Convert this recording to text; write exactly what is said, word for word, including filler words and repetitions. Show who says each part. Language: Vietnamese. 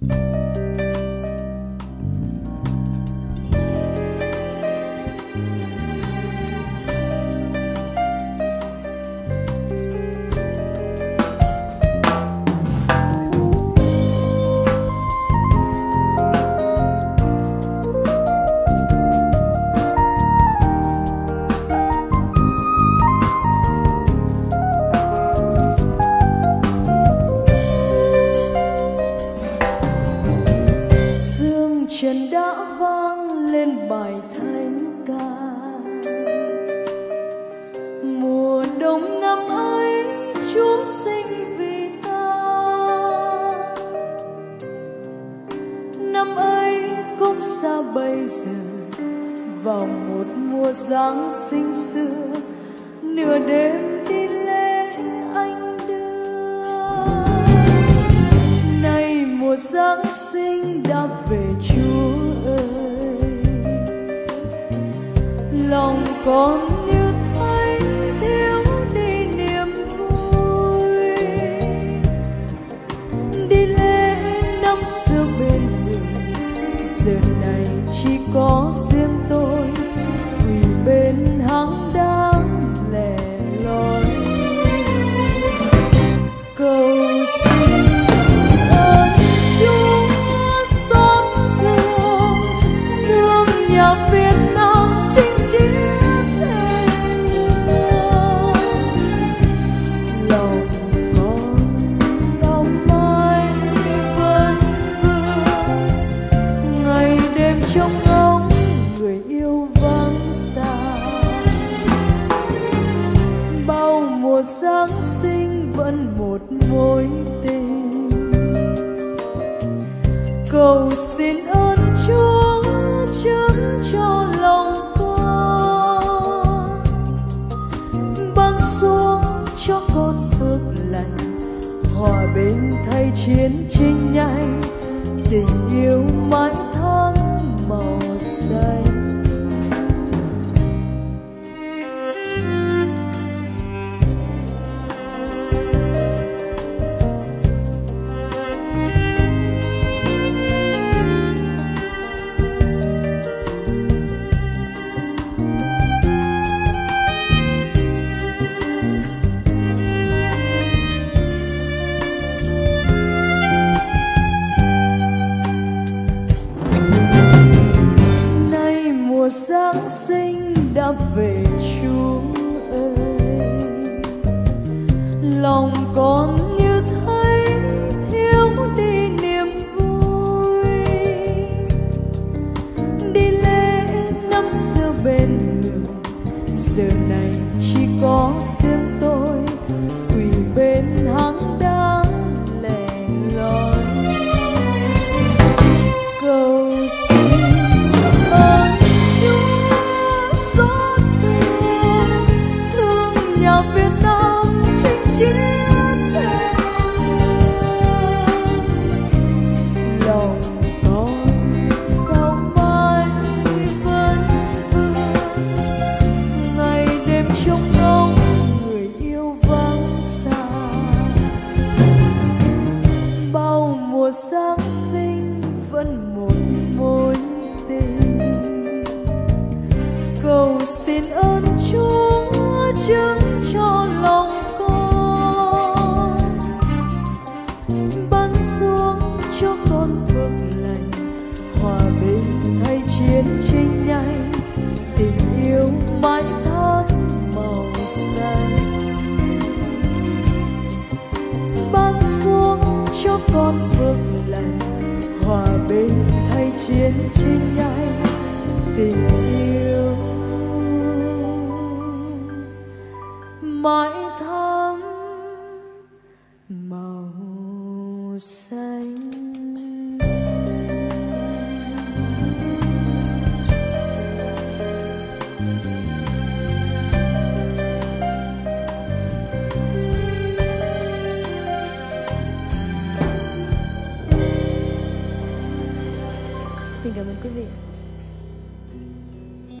Speaker 1: Trần đã vang lên bài thánh ca, mùa đông năm ấy Chúa sinh vì ta. Năm ấy không xa bây giờ, vào một mùa Giáng sinh xưa, nửa đêm đi lễ anh đưa. Nay mùa Giáng sinh đã về Chúa ơi, lòng con như thấy thiếu đi niềm vui. Đi lễ năm xưa bên người, giờ này chỉ có riêng tôi quỳ bên hang đá lẻ loi. Cầu xin ơn Chúa xót thương, thương nhà Việt Nam chinh chiến lên đường. Lòng con sao mãi vẫn vương, ngày đêm trông ngóng người yêu vắng xa. Bao mùa Giáng sinh vẫn một mối tình, cầu xin ơn Chúa chứng cho lòng con, ban xuống cho con phước lành, hòa bình thay chiến tranh nhanh, tình yêu mãi thắm màu xanh. Giáng sinh đã về Chúa ơi, lòng con như thấy thiếu đi niềm vui. Đi lễ năm xưa bên người, giờ này chỉ có riêng tôi quỳ bên hang đá lẻ loi. Cầu xin ơn Việt Nam chinh chiến lên đường. Lòng con sao mãi vẫn vương, ngày đêm trông ngóng người yêu vắng xa. Bao mùa Giáng sinh vẫn một mối tình, cầu xin ơn Chúa chứng cho lòng con, ban xuống cho con phước lành, hòa bình thay chiến tranh nhanh, tình yêu mãi thắm màu xanh. Ban xuống cho con phước lành, hòa bình thay chiến tranh nhanh, tình yêu mãi thắm màu xanh.